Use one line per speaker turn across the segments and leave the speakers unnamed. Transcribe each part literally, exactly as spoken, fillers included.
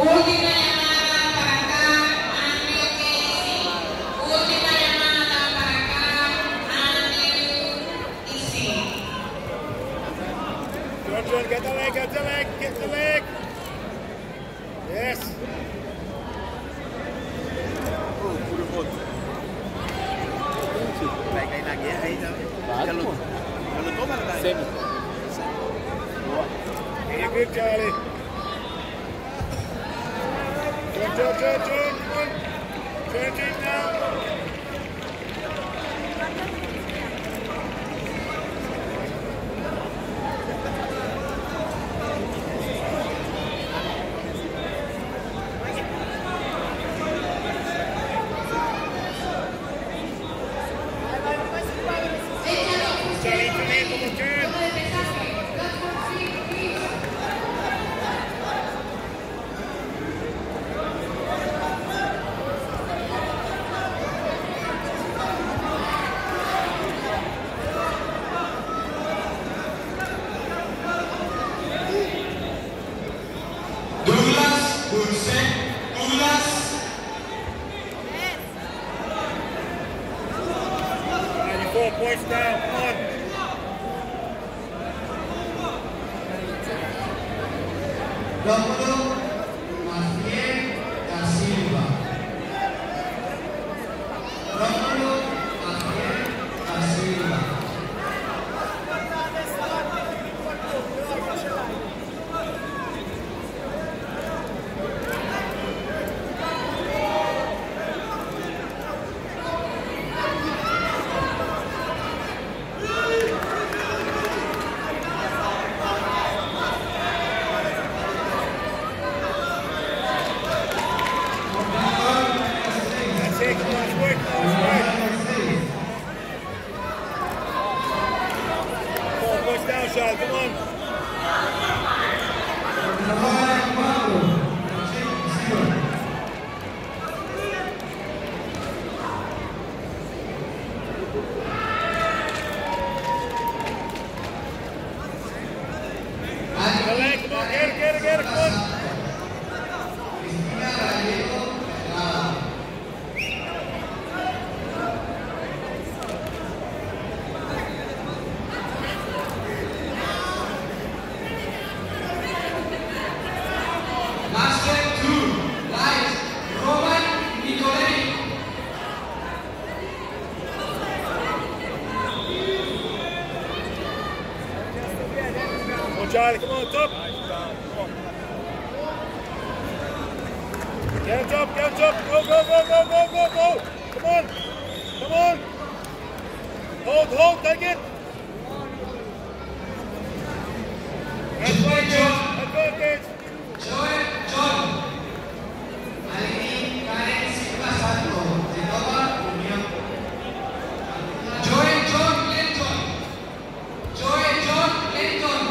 Última llamada para acá, Andrew Casey. Última llamada para acá, Andrew Casey.
John, John, get the leg, get the leg, get the leg. Yes. Oh, puro foto. Vai cair na guerra aí, não? Já lutou? Já lutou, Maradona? Semi. Very good, Charlie. Turn, turn, turn, turn, turn. Turn it now. Four points down, come on.
Rómulo Maciel da Silva. Rómulo Maciel da Silva.
Shot, come on. Come on, get it, get it, get it, come on. Charlie, come on, top. Get on top, get on top. Go, go, go, go, go, go, go. Come on. Come on. Hold, hold, take it. Advantage, advantage.
Joel John. Alini Karen Silva Santo, de Nova Unión. Joel John Lenton. Joel John Lenton.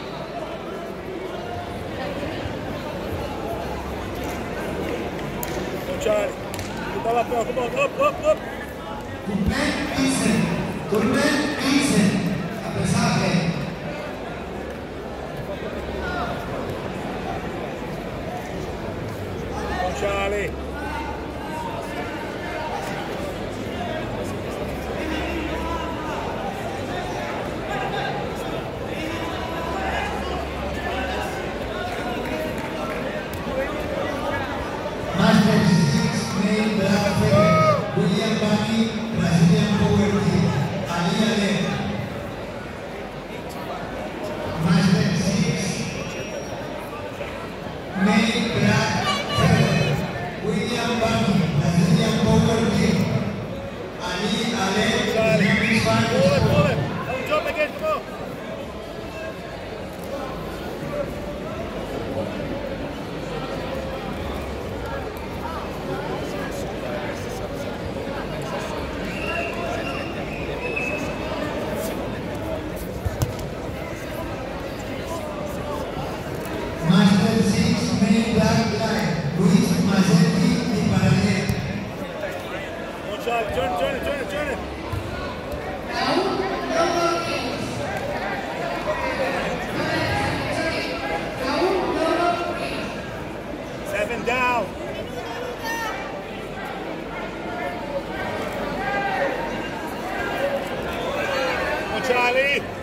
Charlie, come on, come on, up, up, up.
Turmen Vincent, Turmen Vincent, apresaje.
Come on, Charlie.
William Bani, Brazilian Power Team.
Charlie.